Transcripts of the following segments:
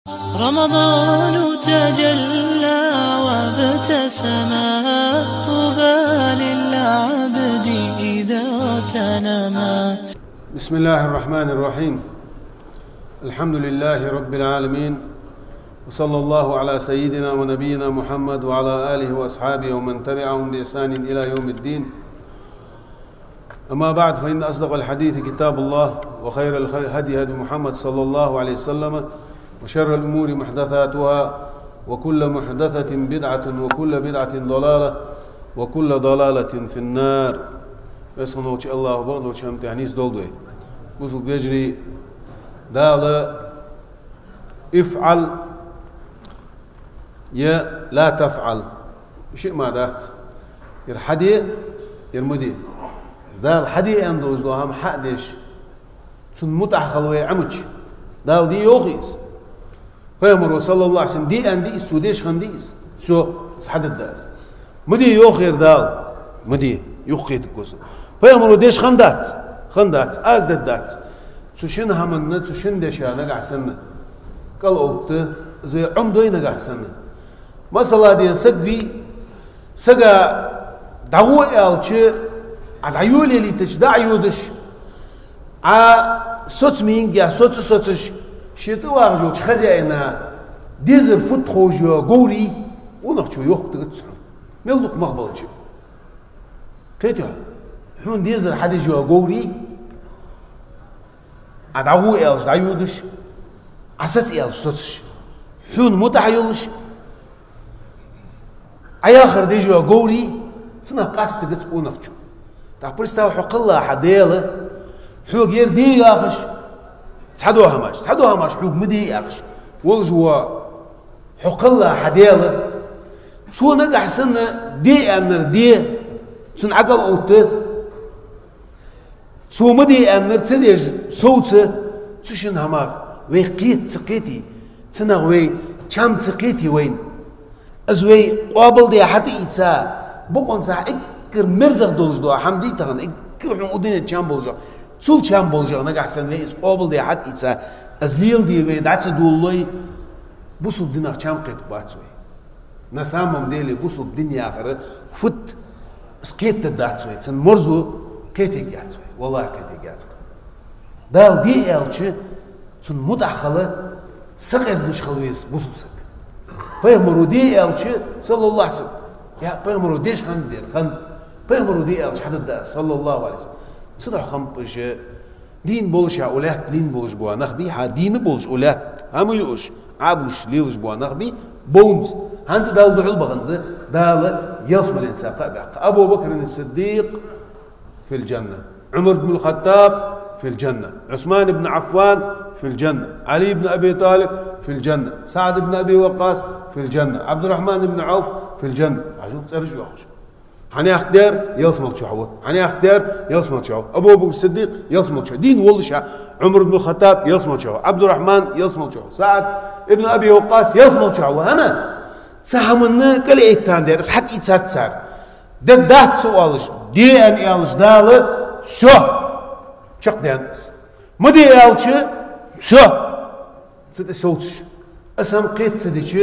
رمضان تجلى وابتسما، طوبى للعبد إذا تنما. بسم الله الرحمن الرحيم. الحمد لله رب العالمين، وصلى الله على سيدنا ونبينا محمد وعلى آله وأصحابه ومن تبعهم بإحسان إلى يوم الدين. أما بعد، فإن أصدق الحديث كتاب الله، وخير الهدي هدي محمد صلى الله عليه وسلم، وشر الأمور محدثاتها، وكل محدثة بدعة، وكل بدعة ضلالة، وكل ضلالة في النار. اسمه الله وبغض شمت عنيس دولدوي وصل بيجري دال افعل يا لا تفعل شيء ما دات يرحدي يرمدي دال حدي عنده هم حدش تن متعخل ويعمج دال دي يوخيس فيمر صلى الله عليه وسلم دي عندي سوديش خنديس سو صحد الداس مدي يوخير دال مدي يوخيت كوس فيمر ديش خندات از دات تشين همنا تشين دشانه قحسن قال اوت زي عمدوينه قحسن مثلا دي سغا دعو الچ ادعيولي لي تشدع يودش صوت مينجا صوتش شتو واجو خزينا ديزر فوت خوجو غوري ونخشو يوخ تغتص ملدق مقبلچ كيتو حون ديزر حد جو غوري ادعو الش دايودش اساس الش صوتش حون متعيلش اياخر دي جو غوري سنا قاست تغتص ونخشو تا برستاو حق الله حديله حو غير دي ياخش تحدوها ماش حوق مدي اخش والجوا حق الله حديله سو نجح سنه دي انر دي سن عقل اوت سو مدي انر تسديج صوت تشن هما ويقيت سقيتي تنغوي كم سقيتي وين ازوي قابل دي حتى يتسا بقون صح اكر مرزق دولجدو حمدي تغن اكر حمودين كم بولجا سول كم بولجا نجح سنه قابل دي حتى يتسا ازليل دي وي داتس دولوي بوسو دينار كم قيت باتسوي نسامم ديلي بوسو الدنيا اخر فت سكيت داتسوي تن مرزو كيتي جاتسوي والله كيتي جاتسوي دال دي الچ تن مدخله سقر مش خلويس بوسو سك فيمرو دي الچ صلى الله عليه وسلم يا فيمرو ديش خن فيمرو دي الچ حد صلى الله عليه وسلم صدح خمبش دين بولش اولاد دين بولش بو نخبي ها دين بولش اولاد هم يوش عبوش ليلش بو نخبي بونز هانز دال دحل بغنز دال يصم الانسان ابو بكر الصديق في الجنه، عمر بن الخطاب في الجنه، عثمان بن عفان في الجنه، علي بن ابي طالب في الجنه، سعد بن ابي وقاص في الجنه، عبد الرحمن بن عوف في الجنه. عشان ترجع اخش حني اختار يصمل شعوه حني اختار يصمل شعوه ابو بكر الصديق يصمل شعوه دين والله عمر بن الخطاب يصمل شعوه عبد الرحمن يصمل شعوه سعد ابن ابي وقاص يصمل شعوه انا سهمنا كل ايتان دير حتى يتسات صار دات سوالش دي ان يالش دال شو چق دانس مدي يالش شو سد صوتش اسم قيت سديش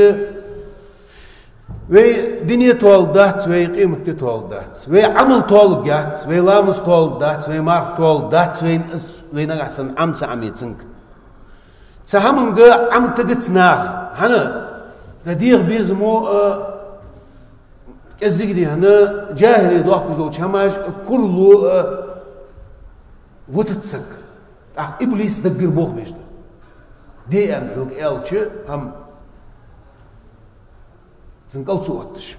وي دنيا تول دات وي قيمة تول دات وي عمل تول جات وي لامس تول دات وي مار تول دات وي نغسن امس عميتسنك سهمن عم تجتناخ هنا تدير بيزمو كزيك هنا جاهلي دوخ بجدو شماش كله وتتسك ابليس دقر بوخ بيجدو دي ان لوك الچ هم زنقل صوتش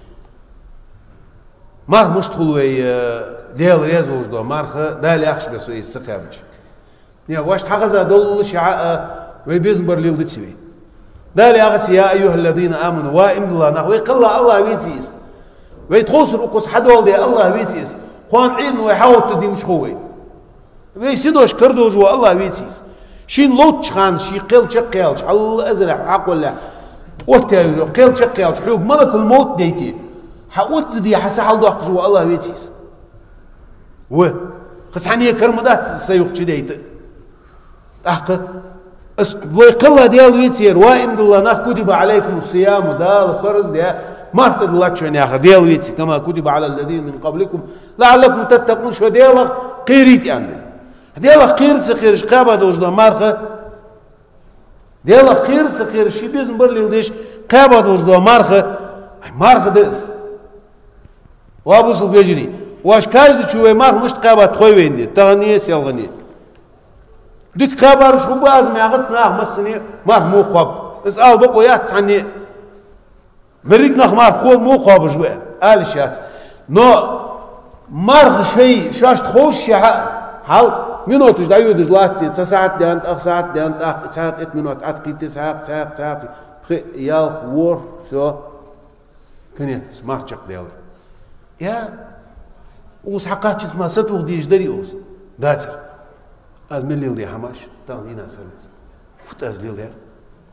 مار مشتغل وي ديال ريزوج دو مارخ دال يخش بس وي سقامج يا واش حغزا دولش وي بيزمبر ليل دتسوي دال يا ايها الذين امنوا وائم الله نحوي قل الله ويتيس ويتخوص القص حدول دي الله ويتيس خوان عين ويحاول تدي مش خوي ويسيدوش كردوج والله ويتيس شين لوتش خان شي قيل شقيلش الله ازرع عقل وقتها قيل شقيلش حوق ملك الموت ديتي حقوت دي حسحل دوق جو الله ويتيس و خص حنيه كرمدات سيوخ ديت احق ويقلها ديال ويتير وإن الله نخ كتب عليكم الصيام دال فرز ديال مرت الله شو آخر ديال ويتي كما كتب على الذين من قبلكم لعلكم تتقون شو ديال قيريت يعني ديال قيرت سخير شقابة دوجنا مارخة ديال قيرت سخير شي بيزن برلي ليش قابة دوجنا مارخة دس وابوس بيجري واش كاج تشوي مارخ مش قابة تخوي وين دي تغنية سيلغنية ديك قابة رش خبوا أزمي أغت ناخ مسني مارخ مو قاب اسأل بقويات تعني بريق ناخ مارخ خو مو قاب جوه آل شات نو مارخ شيء شاش تخوش حال minūtes dajūdas Latvijā, sasāt diant, sāt diant, sāt 1 minūte, atkrīt, sāk, jāl, vor, все, конец, марчак делай. Я, ус حقاتش ما ستوغ ديش دري ус, داتر, از مليل دي حماش, تان دينا سرمت, فت از ليل دير,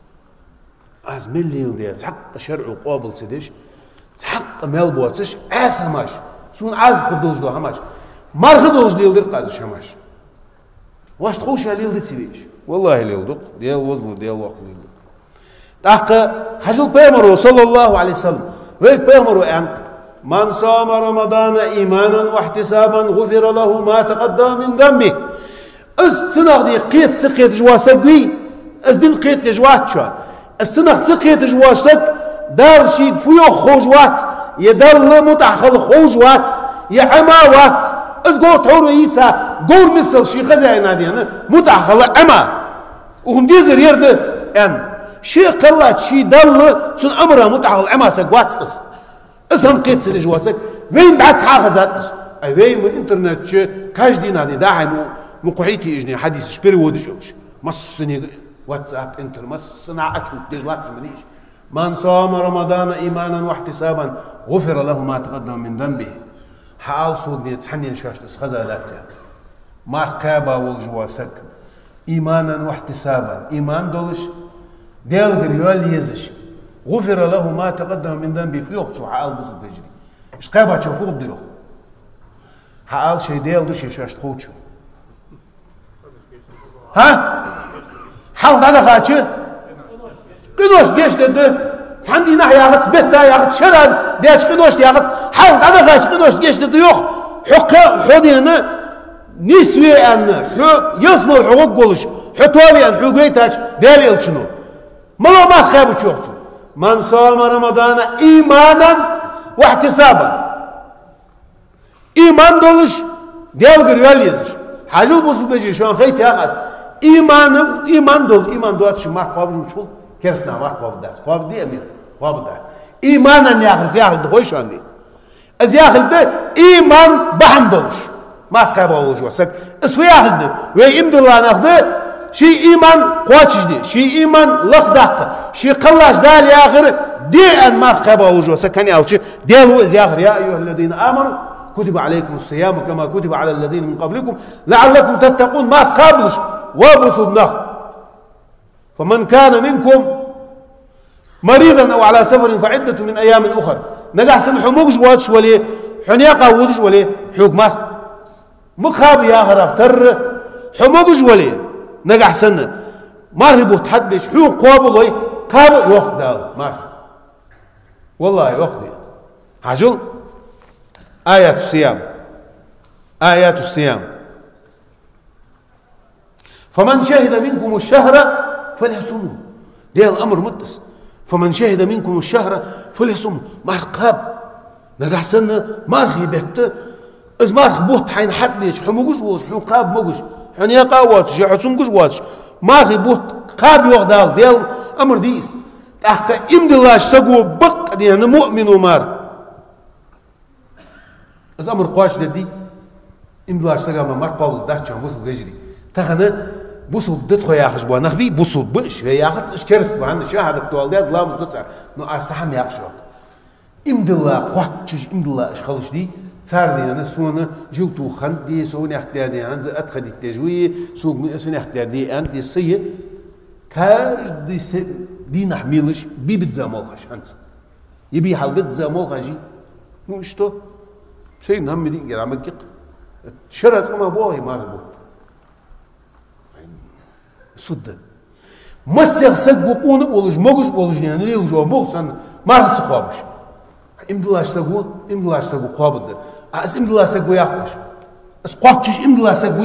از مليل دير, تحق شرع قابل سديش, تحق ميل بواتش, اس حماش, سون از قدوش دو حماش, مارخ دوش ليل دير قازش حماش. واش تخوش ليل دي تسيبيش والله ليل دق ديال وزن ديال وقت ليل دق تحق حجل بيمرو صلى الله عليه وسلم ويك بيمرو انت من صام رمضان ايمانا واحتسابا غفر له ما تقدم من ذنبه السنه دي قيت جواسك از دين قيت جوات شو السنه قيت جواسك دار شي فيو خوجوات يدل متاخل خوجوات يا عماوات از قول تورو يتسا قول مثل شي خزاين هذه متأخلة أما وهنديزر يرد أن شي قلت شي دل سن أمرها متأخل أما سقوات اس هم قيت سنة جواسك وين بعد ساخزات اس أي وين من إنترنت شي كاش دينا دي داعي مقحيتي إجني حديث شبري ودجوش مصني واتساب انتر مصنع أشوف دجلات منيش من صام رمضان إيمانا واحتسابا غفر له ما تقدم من ذنبه حال صود نيت حنين شاشت خزالات ماركابا والجواسك إيمانا واحتسابا إيمان دولش ديال غريول يزش غفر له ما تقدم من ذنبه في وقت حال بص بيجري إيش قابا تشوفوه ديوخ حال شي ديال دوش شاشت خوتشو ها حال هذا خاتش كنوش ديش ده عندي ناحية عقد بيتا عقد شرد ديش كنوش عقد حال هذا خاتش كنوش ديش ده ديوخ حق حدينا نسوي أن يسمى الحقوق قولش حتوالي أن حقوقيتاش دليل شنو ما تخابوا شوختو من صام رمضان إيمانا واحتسابا إيمان دولش ديال غريال يزش حاجة بوصل بيجي شو خيتي أخاس إيمان دولش ما قابل شو كرسنا ما قابل داس قابل دي أمير قابل داس إيمانا ياخذ فيها دخوش عندي أز ياخذ ده إيمان بحم دولش ما قابل وجوسك اسوي أهلنا ويمد الله ناخذه شيء إيمان قواتش دي شيء إيمان لقدق شيء قلاش دال يا آخر دي أن ما قابل وجوسك كان يأوتش ديالو إز آخر يا أيها الذين آمنوا كتب عليكم الصيام كما كتب على الذين من قبلكم لعلكم تتقون ما قابلش وابسوا نخ فمن كان منكم مريضا أو على سفر فعدة من أيام أخرى نجح سنحموش واتش ولي حنيقة ودش ولي حكمات مخاب يا آخر اختر حموش ولي نجح سنة ما ربط حد بيش حوق قابل قابل يخدع ما والله يخدع حاجل آيات الصيام فمن شهد منكم الشهر فليصوموا ده الأمر مدس فمن شهد منكم الشهر فليصوموا مرقاب نجح سنة مرخي بيت إذ مرخ بوت حين حد بيش حموش وش حقاب موش حنيا قواتش يحسون جوش واتش مرخي بوت قاب يغدال ده الأمر ديس تحت إمد الله سقوا بق دي أنا مؤمن ومار إذا أمر قواش دي إمد الله سقوا مار قابل ده شو وصل بيجري تخنا بوصل دتخو يا أخي جبوا نخبي بوصل بنش هي أخذ إيش كرس بعند شاهد التوالدات لا مصدر نو أسحم يا أخشوك إمد الله قواتش إمد الله إيش خلش دي صار لي أنا سونا جوتو خندي سوني اختيار دي أنز أدخل التجوية سوق من سوني اختيار دي أنت السيء كاج دي نحميلش بيبت زامول خش أنت يبي حلبت زامول خجي مو إشتو شيء نهم دي قاعد عم يقق شرط ما بوه ما ربو سود مسخ سق وقون ولج موجش ولج يعني ليل جو بوسن ما تصخابش امدلاش سقو امدلاش سقو خابد اس امدلاش سقو ياخش اس قاتش امدلاش سقو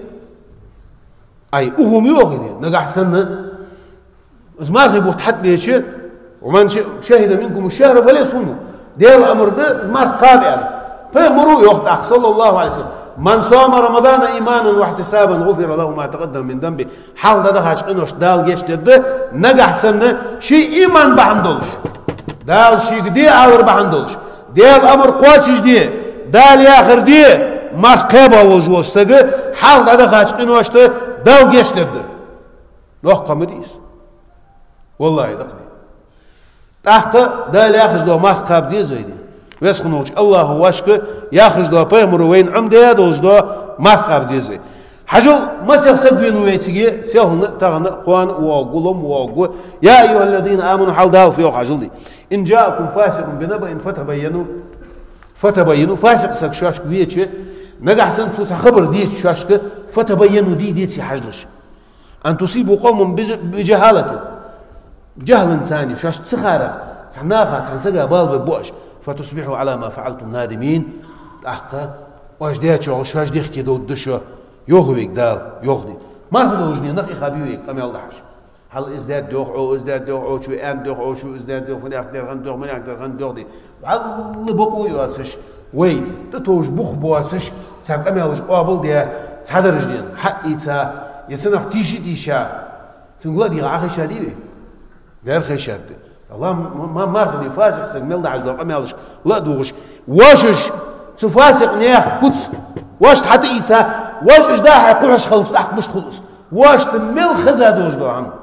اي وهم يوغدي نجح سنه از ما غيبو تحت بيش ومن شهد منكم الشهر فليصوموا ديال الامر ده از ما تقابل فمروا يوخ صلى الله عليه وسلم من صام رمضان ايمانا واحتسابا غفر له ما تقدم من ذنبه حال ده هاشقنوش دال جيش ده نجح سنه شي ايمان بحندولش دال شي دي اور بحندولش ديال الامر قواتش دي دال ياخر دي ما قبل وجوش سغ حال ده هاشقنوش دال جيش ده لوخ قمديس والله دقني تحت دال ياخذ دو ما قاب دي زيدي ويسخنوش الله واشك ياخذ دو بيمر وين عمده دوز دو ما قاب دي زي حجل ما سيسقين ويتيجي سيهن تغن قوان وقولهم وقو يا ايها الذين امنوا حال دال في حجل دي ان جاءكم فاسق بنبأ فتبينوا فاسق سك شاشك ويتش نجح سنسوس خبر ديت شاشك فتبينوا ديتي حجلش ان تصيبوا قوم بجهاله جهل انساني شاش تسخارخ سناخا سنسقى بال ببوش فتصبحوا على ما فعلتم نادمين احقا واش ديتشو شاش ديختي دو دشو يوغويك دال يوغدي ما رفضوا وجني نخي خبيويك قام يلدحش هل ازداد دوغ شو ان دوغ شو ازداد دوغ فني اقدر غن دوغ من اقدر غن دوغ دي على بقو يواتش وي تتوج بخ بواتش ساب قام يلش قابل دي صدرج دي حقي تا يسنخ تيشا تنقول دي اخي شادي دار خيشات الله ما مرضي فاسق سجمل ده عجلو قام يالش لا دوغش واشش تفاسق نياخ كتس واش حتى إيسا واش إجداح يقوحش خلص تحت مش خلص واش تمل خزا دوش دو عم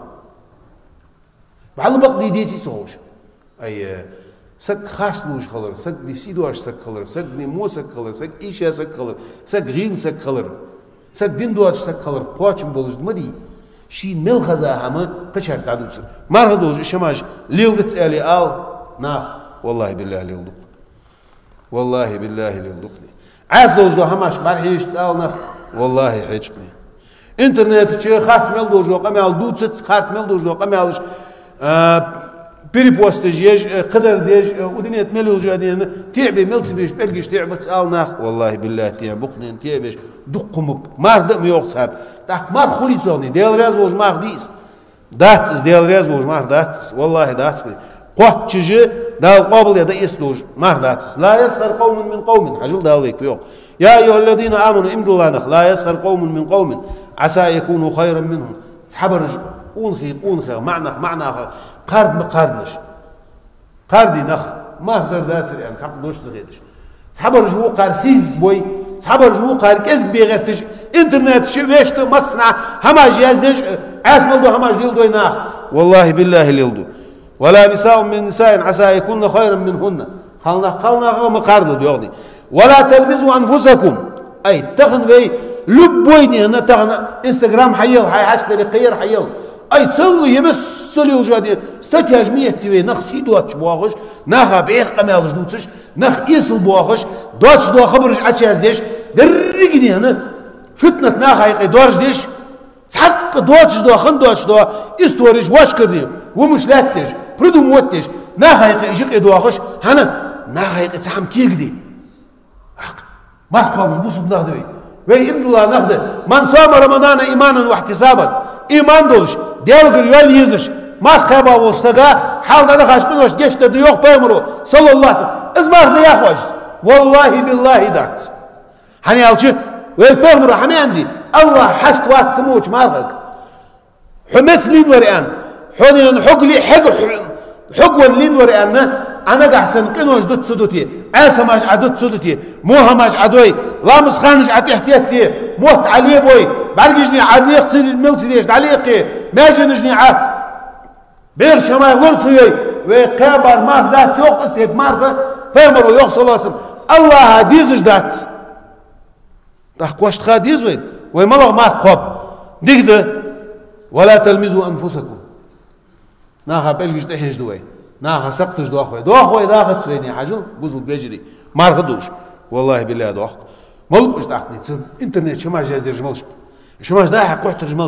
بعلبق دي ديتي صوش أي سك خاص دوش خلر سك دي سيدواش سك خلر سك دي مو سك خلر سك إيشا سك خلر سك غيل سك خلر سك دين دواش سك خلر قواتش مبولش دمدي شي مل خزا هما قشر تعدوسر مار هدوش شماش ليل تسألي ناخ والله بالله ليل والله بالله ليلدقني عاز دوجو هماش مرحيش تسألنا والله حيشقني انترنت چه خارت مل دوجو قمال دوتس خارت مل دوجو قمالش بريبوستجيج قدر ديج ودنيت مليو جادين تعبي ملت بيش بلقيش تعب تسألنا والله بالله تعبقني تعبيش دقم مار دم يوقصر تحت مار خولي صوني ديال رازوج مار ديس داتس ديال رازوج مار داتس والله داتس قوت تجي دال قابل يدا يستوج ما داتس لا يسخر قوم من قوم حجل دالك فيوق يا ايها الذين امنوا امدوا الله نخ لا يسخر قوم من قوم عسى يكونوا خيرا منهم تحبرج اونخي معنى قرد مقردلش قردي نخ ما هدر داسر يعني تحبدوش زغيدش تحبرج هو قارسيز بوي تحبرج هو قار كزك بيغتش انترنت شويشت مصنع هما جهاز ديش اسمل دو هما جيل دو ناخ والله بالله ليلدو ولا نساء من نساء عسى يكون خيرا منهن خلنا مقارنة بيغني ولا تلمزوا أنفسكم أي تغن بي لبويني أنا تغن إنستغرام حيل هاي عشق لقير حيل أي تصلي يمسلي وجادين ستاتي هجمية تيوي نخ سيدواتش بواخش نخ بيخ قمالش دوتش نخ إيسل بواخش دواتش دوا خبرش عشياز ديش درقني أنا فتنة نخ هاي دورش ديش تحق دواتش دوا خن دواتش دوا استوريش واش كرني ومش لاتش بريدو موتش ناهايق يجيق ادواخش هنا ناهايق تحم كيقدي ما خابش بوسو بناخدوي وي ابن الله ناخده من صام رمضان ايمانا واحتسابا ايمان دولش ديالغر يول يزش ما خابا وسغا حال دا خاش كنوش geçti de yok peygamber sallallahu aleyhi ve sellem izmar da yakhoş wallahi billahi dat hani alçı ve peygamber hani andi Allah hast wat smuç margak حمت لين وريان حنين حقلي حقون لين وريان أنا قحسن كنوش دوت سدوتي عاصم ماش عدوت سدوتي موها ماش عدوي لامس خانش عتي احتياطي موت عليه بوي برجني عليق سيد الملك ديش عليقي ماجنجني ع بير شما ورسوي وكبر ما ذات يوق اسيب مارغه فمرو يوق صلى الله عليه وسلم الله ديزج دات تحقوش خاديز وين ومالو ما خب ديقده ولا تلمزوا أنفسكم ناخا بلغش تحيش دوي ناخا سقطش دو أخوي داخل تسويني حاجل بوزل بيجري ما رخدوش والله بالله دو أخ ملبش داخل نتسم انترنت شماش جاز دير جمالش شماش داحق قحت رجمالش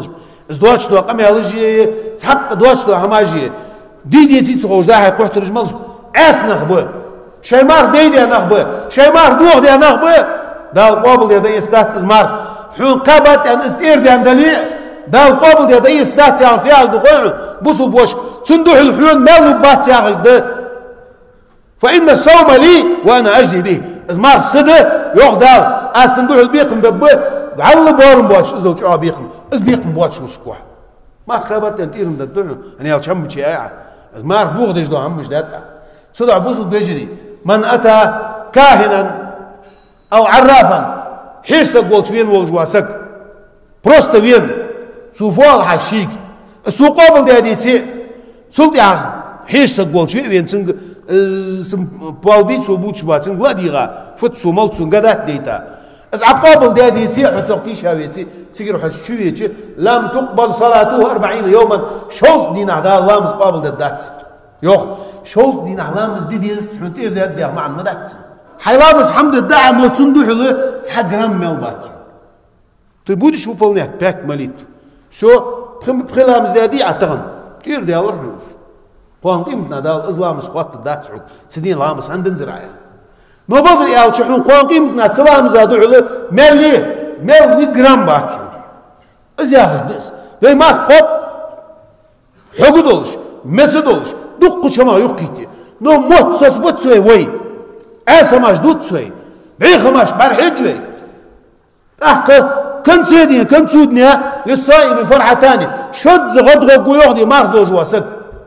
ازدواج تو قم يالجي تحق دوج تو هماجي دي تي خوش ده قحت رجمل اس نخبه شيمار ديدي نخبه شيمار دوغ دي نخبه دا قابل دي استات ازمار حون قبط ان استير دي اندلي دا قابل دي استات يعني فيها دغون بوصل بوش صندوق الحيون مالو بات ياغل فإن الصوم لي وأنا أجزي به ازمار صدق يغدال الصندوق البيقم ببه بعل بورم بوش ازوج بيقم از بيقم بوش وسكوح ما خبرت انت إيرم دا الدنيا أنا يالشم بشي ازمار دوغ ديش دو هم مش داتا صدع بوصل بيجري من أتى كاهنا أو عرافا حيش تقول شوين والجواسك بروست وين سوفوال حشيك السوق قابل دي هديتي سلطي حيش تقول شوين وين سنگ بالبيت سوبوت شباتن غاديغا فت سومال سنغدات ديتا از عقابل دي هديتي حد سوقتيش هاويتي سيجر حد شويتي لم تقبل صلاته 40 يوما شوز دين عدا الله مقابل دات يوخ شوز دين علامز دي ديز تحنتير دي دي مع الندات حيلامز حمد الدعاء مال صندوق له تحق رام ملبات تبودي شو بولنه باك ماليت شو بخلامز دي عتغن تير دي الله حنوف قوم قيمتنا دال ازلام سقط دات سعود سنين لامس عندن زراعه نو بدر يا شحون قوم قيمتنا سلام زادو له ملي جرام بات ازياخ بس زي ما قط حقدولش مسدولش دق شما يقيتي نو موت سوس بوتسوي وي اسماش دوتسوي بعيخماش برحجوي احق كن سيدي كن سودنيا للصائم فرحتان شد غدغ ويغدي ماردوج واسك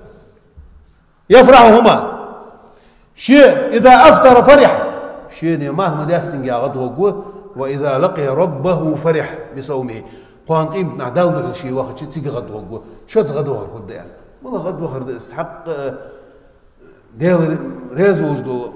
يفرحهما شيء اذا افطر فرح شيء ما مداستن يا غدغ واذا لقي ربه فرح بصومه قوان قيمتنا داول الشيء واخد شي تيجي غدغ شد غدغ خدام والله غدغ حق ديال ريزوج دو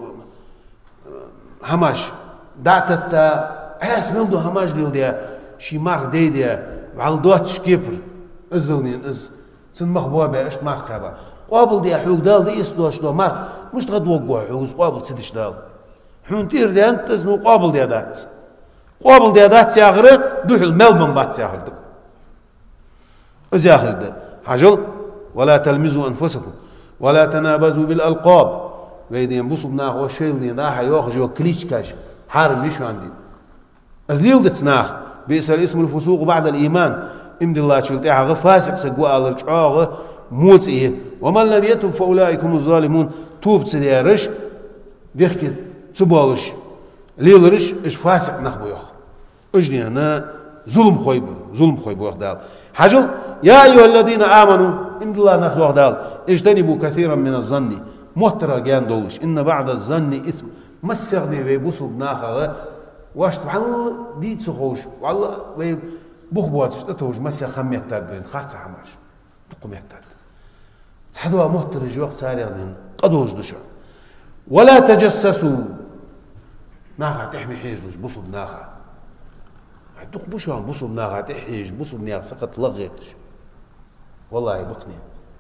هماش دعتت عاس ملدو هماش ديال ديا شي مار ديديا وعلدواتش كيفر ازلنين از سن مخبوها بها اشت مار خابا قابل ديا حوق دال دي اسدوش دو مار مش تغدوقوا حوق قابل سدش دال حون تير ديا انت اسمو قابل ديا دات قابل ديا دات سياغري دوح الملبن بات سياغر از ياخل ده حاجل ولا تلمزوا انفسكم ولا تنابزوا بالالقاب ويدين بوصوا بناخ وشيلني ناح ياخذ جو كليتشكاش حارم ليش عندي ازليل دتناخ بئس الاسم الفسوق بعد الايمان امد الله شلت غ فاسق سقوا الرجعه موت ايه ومن لم يتب فاولئك هم الظالمون توب تسيرش بيحكي تبالش ليلرش اش فاسق نخبو يخ اجني انا ظلم خويب وخدال حجل يا ايها الذين امنوا امد الله نخ وخدال اجتنبوا كثيرا من الظن محترى جان دولش ان بعد الظن اثم مسغني ويبوسوا بناخه واش تعال ديت سخوش والله وي بخبواتش تتوج مسا خميت تابين خارج عماش تقوم يحتاج تحدوا محترج وقت ساريين قدوج دشا ولا تجسسوا ناخا تحمي حيجلش بوصوا بناخا دوق بوشوان بوصوا بناخا تحيج بوصوا بناخا سقط لغيتش والله بقني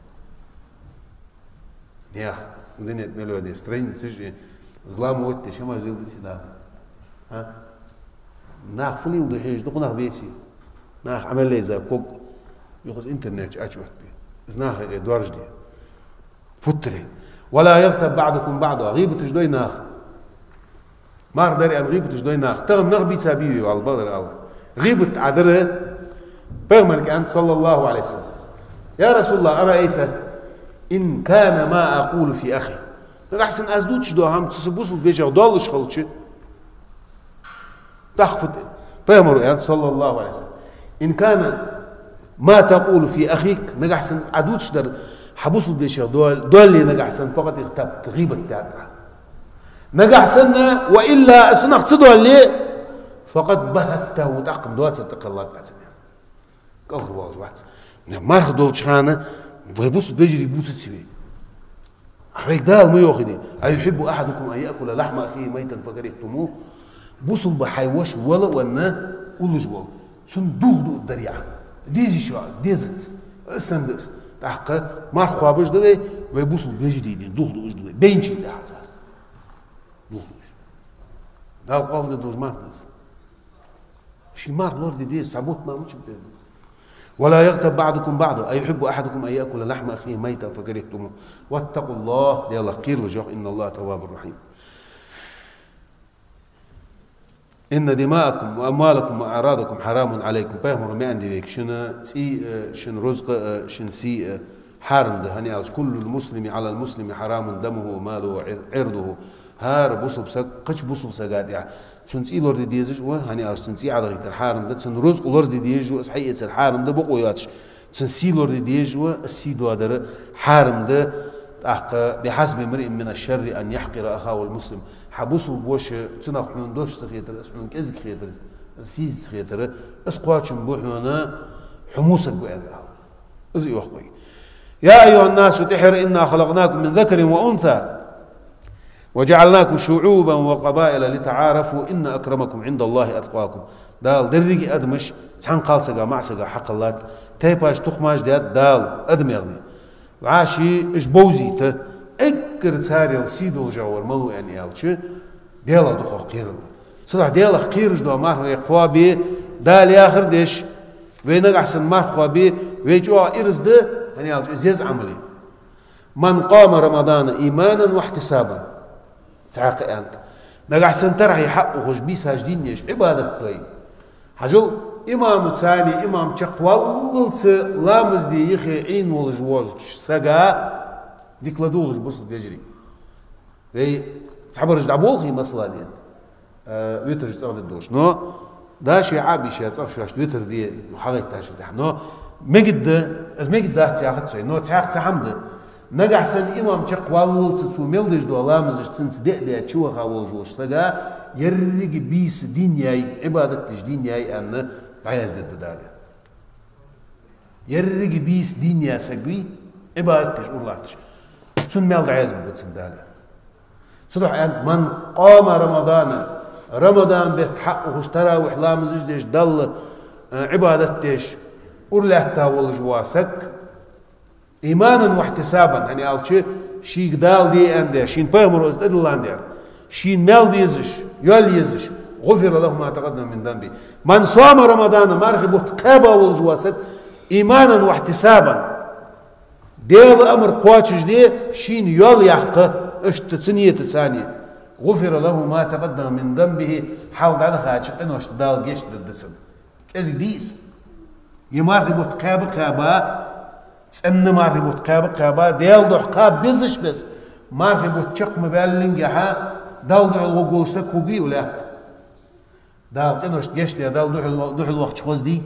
يا اخ ودنيا ملودي سترين سجي ظلام وقت شمال جلدتي ده ها ناخ فلي ودحيج دوق ناخ بيتي ناخ عمل لي زي كوك يخص انترنت اشوت بي از ناخ ادوارج دي فتري ولا يغتب بعضكم بعضا غيبة جدوي ناخ مار داري ان غيبة جدوي ناخ تغم نغ بيت سابيوي والله بغدر الله غيبة عذره بغمرك انت صلى الله عليه وسلم يا رسول الله أرأيت إن كان ما أقول في أخي أحسن أزدوتش دو هم تسبوس البيجا ودالش خلتش تخفت بغمر انت صلى الله عليه وسلم إن كان ما تقول في أخيك نجحسن عدوتش در حبوس البيشة دول لي نجحسن فقط اغتبت غيبة تابعة نجحسن وإلا سنخ تدول لي فقد بهته وتقم دوات ستق الله تعالى كأخر واجه واحد مارخ دول شخانة ويبوس بيجري بوس تسوي هيك دال ما ياخذ أيحب أحدكم أن يأكل لحم أخيه ميتا فكرهتموه بوصل بحيوش ولا وانا ولج ولا صندوق دو الدريعة ديزي شواز ديزت السندس تحقق مارخ خوابش دوي ويبوصل بيجري دوغ دوش دوي بينشي ده حتى دوغ دوش ده القول ده دوش مارنس شي مار لورد دي سابوت ما مش بدنا ولا يغتب بعضكم بعضا أيحب أحدكم أن يأكل لحم أخيه ميتا فكرهتموه واتقوا الله يلا قير لجوح إن الله تواب رحيم. إن دماءكم وأموالكم وأعراضكم حرام عليكم بيهم رمي عندي بيك شن رزق شن سي حارم ده هني كل المسلم على المسلم حرام دمه وماله وعرضه هار بوصل بسك قش بوصل سجاد يعني تنسي لورد ديزج وهني تنسي على غير الحارم ده تن رزق لورد ديج وصحيح الحارم ده بقوياتش تنسي لورد ديج والسيد وادر حارم ده بحسب امرئ من الشر أن يحقر أخاه المسلم حبوسو بوش تناخ من دوش سخيتر اسمه كذا خيتر سيز خيتر اسقاطشم بوحنا حموسك بأن ازي وخبي. يا أيها الناس تحر إنا خلقناكم من ذكر وأنثى وجعلناكم شعوبا وقبائل لتعارفوا إن أكرمكم عند الله أتقاكم. دال درجي أدمش تحن قالسجا معسجا حق الله تيباش تخماش دال أدم يغني وعاشي إش بوزيته اكر ساري سيدو الجوار ملو يعني يالشي ديلا دخو قيرل صدح ديلا قيرج دو مار يقوابي دال ياخر ديش وينك احسن مار قوابي ويجوا ارز ده يعني يالشي زيز عملي من قام رمضان ايمانا واحتسابا تعاقي انت نك احسن ترحي حقه خوش بي ساجدين يش عبادة بلاي حجل امام ثاني امام تشقوال لامز دي يخي عين والجوال سقا ديك لدولش بوصل بيجري وي صحاب رجع بولخي مثلا دي ويتر جتاخد الدوش نو دا شي عابي شي تصخ شو ويتر دي حاجه تاش ده نو مجد از مجد ده تاخد سي نو تاخد حمد نجح سن امام تشقوال تسو ميلدش دو لامز تنس دي تشو خاول جوش سغا يرغ بيس دنياي عباده دنياي ان عايز الداله يرغ بيس دنيا سغوي عباده الله سن ميل عايز بتسداله صدح من قام رمضان بتحقق اشترى وحلامز ديش ضل عبادتش ورلحتا والجواسك ايمانا واحتسابا يعني قالتش شي قدال دي اندر شين بيمر استدل اندر شين مال بيزش يول يزش غفر له ما تقدم من ذنبه. من صام رمضان مرغب قابا والجواسك ايمانا واحتسابا ديل امر قواتش دي شين يول يحقه اشتسنيه ثانيه غفر له ما تقدم من ذنبه حاول على خاطر انه اشتدال جيش ددسن كز ديس يمرغب قابا تسن مرغب قابا ديل دو قاب بزش بس مرغب تشق مبالنجها دال دو الوغوسك خوغي ولا دال قنوش جيش دال دو الوقت خوز دي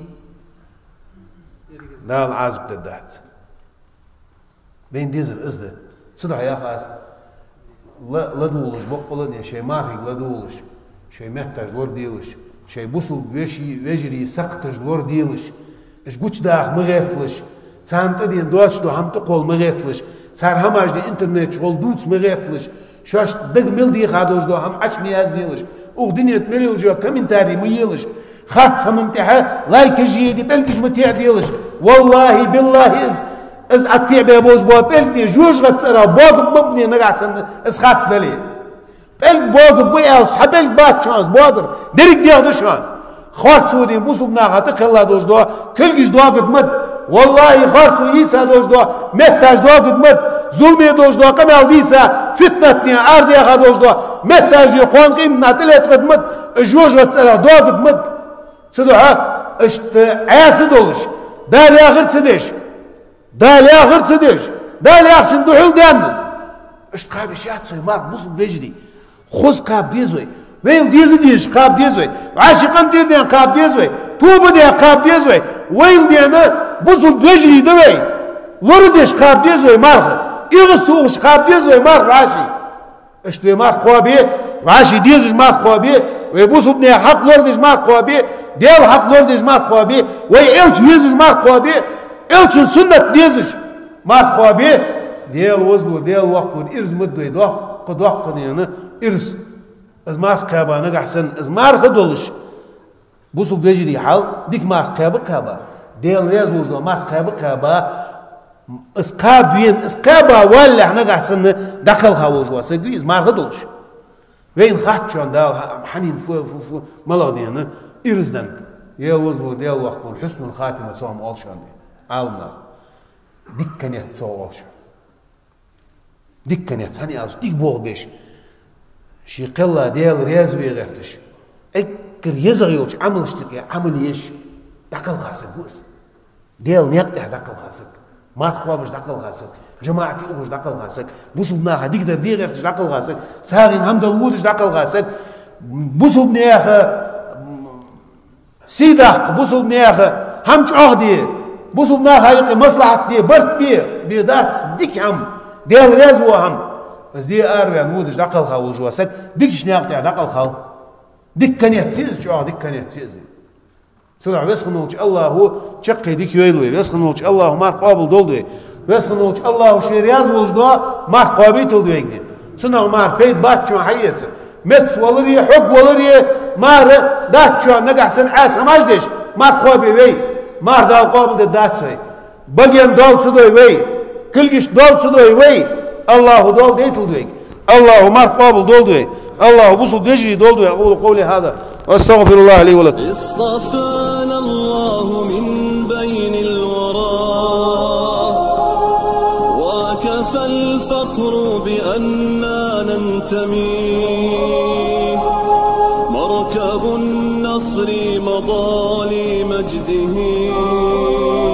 دال عازب تدحت بين ديزر ازده صدح يا خاص لا دولش بقولن يا شي مارك لا دولش شي محتاج لور ديلش شي بوصل ويجري سقطج لور ديلش اش قوش داخ مغيرتلش سانت دي دوش دو هم تقول مغيرتلش صار هماج دي انترنت شغل دوتس مغيرتلش شاش دق ميل دي خادوش دو هم عش مياز ديلش او دنيا مليون جو كومنتاري ميلش خاط سممتها لايك جيدي بلكش متيع ديلش والله بالله از اتيع بيبوش بو بلتني جوج غتصرا بوق مبني نقع سن از خاط دلي بل بوق بيال حبل بات شانس بوغر دريك ديال دشان خاط سودي بوسو بناغه كلا دوش دو كلجش دو قدمت والله خاط سو يسا دوش دو متاج دو قدمت ظلمي دوش دو كمال ديسا فتنتني عردي خدوش دو متاج يقون قيمنا تلت قدمت جوج غتصرا دو قدمت سدوها اشت عاسدولش دال يا غير تسدش دال يا غير تسدش دال يا خشن دحول دان اشت قاب شيات سوي مار بوصل بيجري خوز قاب ديزوي ويل ديش قاب ديزوي عاشقان دير ديان قاب ديزوي توبه ديان قاب ديزوي ويل ديان بوصل بيجري دوي لورديش قاب ديزوي مارخ يغسوش قاب ديزوي مارخ عاشي اشت مار خوابي عاشي ديزش مار خوابي ويبوصل بني حق لورديش مار خوابي ديال حق لورديش مار خوابي ويلش ويزش مار خوابي إلش سنة ديزش مار خوابي ديال وزلو ديال وقت إرز مدوي قد وقت يعني إرز از مار قابا نقع حسن از مار خدولش بوصل بيجري حال ديك مار قابا ديال رياز وجدو مار قابا اسقابين اسقابا ولا نقع حسن دخلها وجوا سجي از مار خدولش وين خات شون دال حنين فو ملودي يعني إرزدن يوز بو ديو وقت حسن الخاتمة تصوم أولشان دي عالمنا دكانيت تصوم أولشان دكانيت هني أوش ديك بوغ بيش شي قلة ديال رياز بيغيرتش اكر يزغيوش عمل اشتكي عمل يش دقل غاسك بوس ديال نيقطع دقل غاسك مارك خوابش دقل غاسك جماعتي اوش دقل غاسك بوسو بناها ديك در دي غيرتش دقل غاسك ساغين همد الودش دقل غاسك بوسو بنياخ سيداق بوسو بنياخ همش عهدي بوسو بناخ هايقي مصلحة دي برت بيدات ديك هم ديال رياز وهم بس دي أروي نودش دقل خاول جواسك ديكش نيقطع دقل خاول ديك كان يتسيز شو ديك كان يتسيز سلع بس خنوش الله هو شقي ديك يلوي بس خنوش الله ما قابل دولدوي بس خنوش الله شرياز ولجدوا ما قابيت دولدوي دي سنة مار بيت بات شو حيت متس ولري حق ولري مار دات شو نقع سن عاس ما جدش ما قابي وي مار دا قابل دات سوي بقين دول سدوي وي كلش دول سدوي وي الله دول ديتل دويك الله مار قابل دول دوي الله وصل بيجري دول دوي أقول قولي هذا واستغفر الله لي ولكم اصطفانا الله من بين الورى وكفى الفخر بأننا ننتمي مركب النصر مضى لمجده